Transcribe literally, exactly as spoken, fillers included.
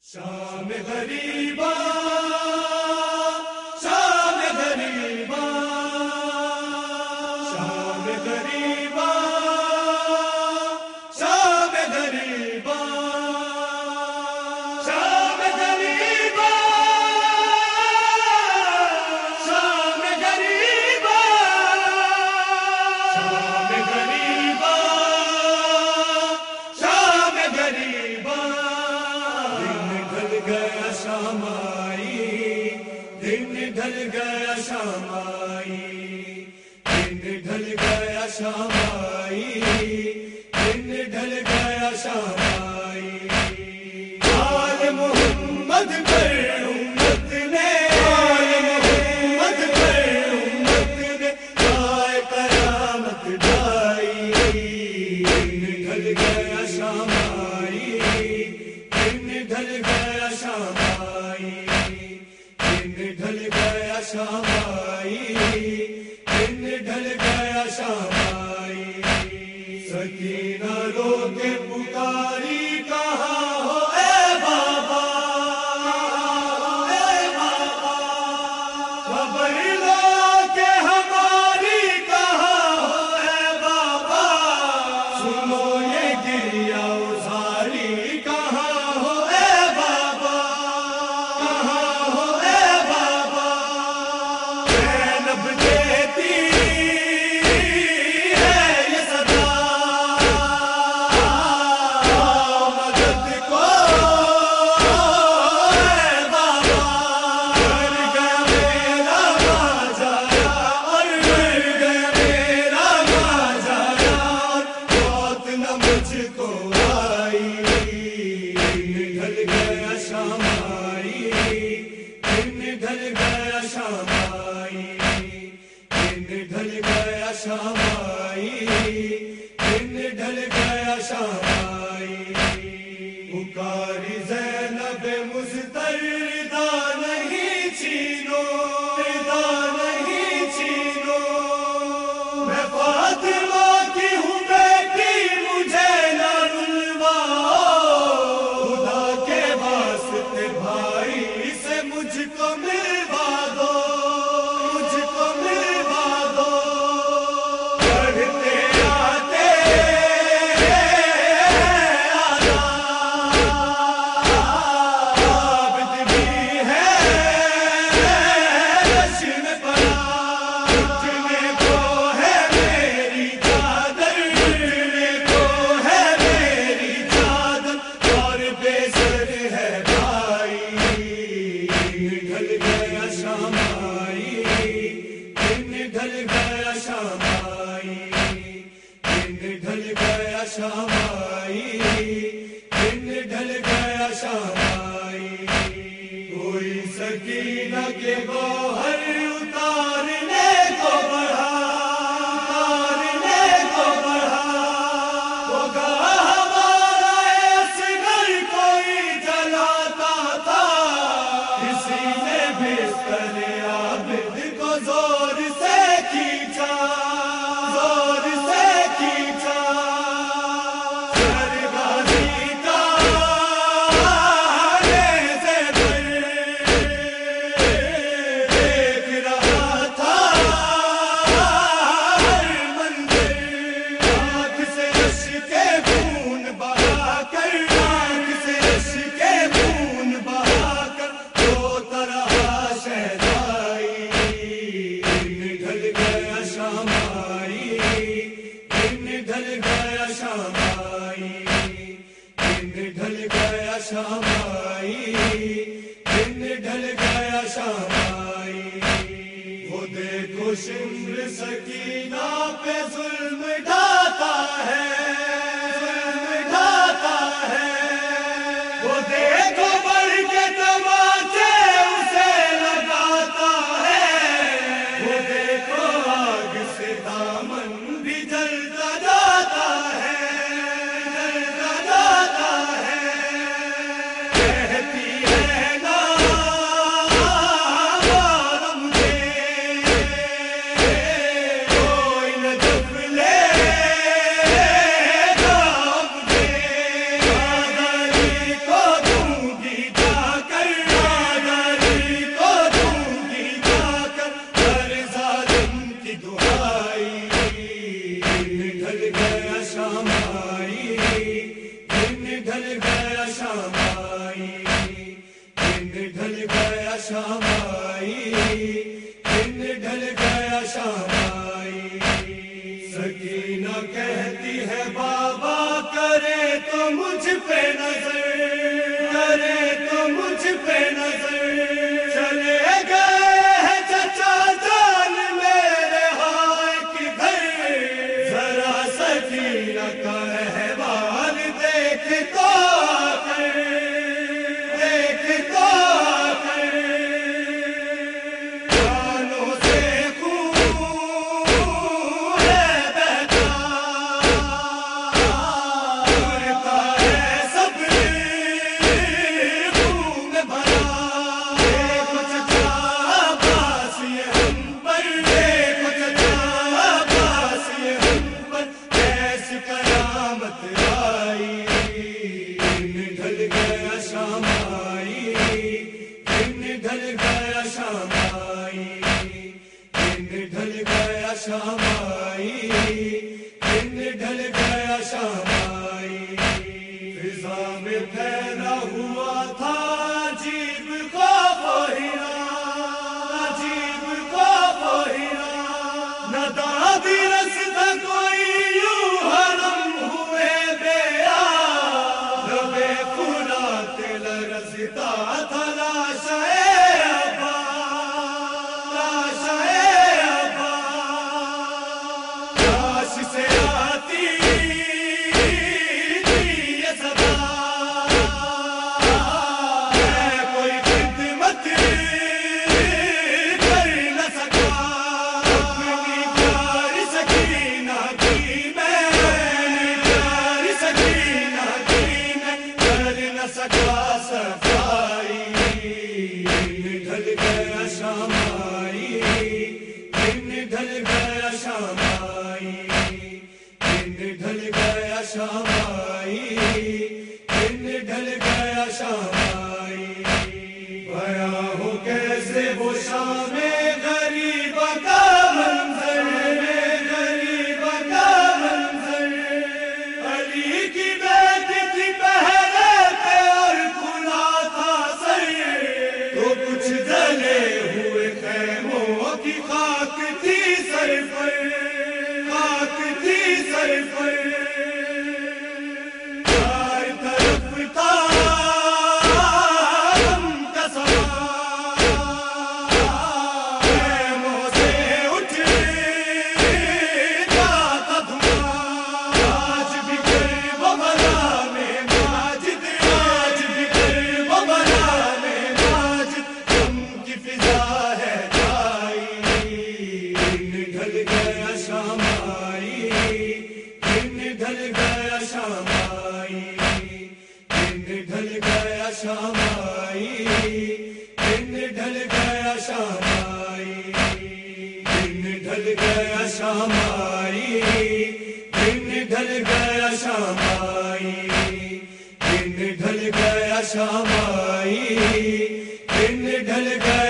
شام غریبا شام غریبا شام غریبا شام غریبا شام غریبا شام غریبا شام غریبا شام غریبا گیا شام آئی دن ڈھل گیا شام آئی دن ڈھل گیا شام آئی دن ڈھل گیا شام آئی آل محمد پر امت نے آل محمد پر امت نے آئے قیامت ڈھائی دن ڈھل گیا شام آئی دن ڈھل گیا شام آئی دن ڈھل گیا شام آئی دن ڈھل گیا شام آئی سکینہ رو کے پکاری کہاں ہو اے بابا اے بابا خبر لو کہ ہماری کہاں ہو اے بابا سنو یہ گریا ازاری کہاں ہو شام آئی دن ڈھل گیا شام آئی پکاری زینب مستردا نہیں چھینو ردا نہیں چھینو میں فاطمہ کی ہوں بیٹی مجھے نہ رلواؤ خدا کے واسطے بھائی سے مجھ کو ملوا دو مجھ کو ملوا دو شام آئی دن ڈھل گیا شام آئی کوئی سکینہ کے گوہر اتارنے کو بڑھا اتارنے کو بڑھا ہوگا ہمارا اصغر کوئی جلاتا تھا کسی نے بستر عابد کو زور سے کھینچا زور سے کھینچا شام آئی دن ڈھل گیا شام آئی وہ دیکھو شمر سکینہ پہ ظلم ڈھاتا ہے ظلم ڈھاتا ہے وہ دیکھو بڑھ کے تماچے اسے لگاتا ہے وہ دیکھو آگ سے دامن بھی جلتا جاتا ہے جلتا جاتا ہے شام آئی دن ڈھل گیا شام آئی دن ڈھل گیا شام آئی سکینہ کہتی ہے بابا کرے تو مجھ پہ نظر کرے تو مجھ پہ نظر چلے گئے ہیں چچا جان میرے ہائے کدھر ذرا سکینہ کا احوال دیکھ تو آ کر دیکھ تو آ کر جانوں سے خون ہے بہتا اڑتا ہے سب خون میں بھرا دیکھو چچا عباس یہ ہم پر دیکھو چچا عباس یہ ہم پر کیسی قیامت آئی دن ڈھل گیا شام آئی دن ڈھل گیا شام آئی دن ڈھل گیا شام آئی دن ڈھل گیا شام آئی فضا میں پھیلا ہوا تھا عجیب خوف و ہیرا عجیب خوف و ہیرا نہ دادی رستا کوئی یوں حرم ہوئے بے آب لبے فرات لرزتا تھا لاشائے ابا لاشائے ابا لاش سے آتی تھی یہ صدا میں کوئی خدمت کر نہ سکا اپنی پیاری سکینہ کی میں اپنی پیاری سکینہ کی میں کر نہ سکا صفائی دن ڈھل گیا شام آئی دن ڈھل گیا شام آئی دن ڈھل گیا شام آئی دن ڈھل گیا شام آئی بیاں ہو کیسے وہ شام غریب کا منظر غریب کا منظر علی کی بیت تھی پہرے پہ اور کھلا تھا سر تو کچھ جلے ہوئے خیموں کی خاک تھی سر پر خاک تھی سر پر چار طرف تھا غم کا سما خیموں سے اٹھتا تھا دھواں آج بھی کرب بلا میں ماجد آج بھی کرب بلا میں ماجد غم کی فضا ہے جائی دن ڈھل گیا شام آئی دن ڈھل گیا شام آئی دن ڈھل گیا شام آئی دن ڈھل گیا شام آئی دن ڈھل گیا شام آئی دن ڈھل گیا شام آئی دن ڈھل گیا شام آئی دن ڈھل گیا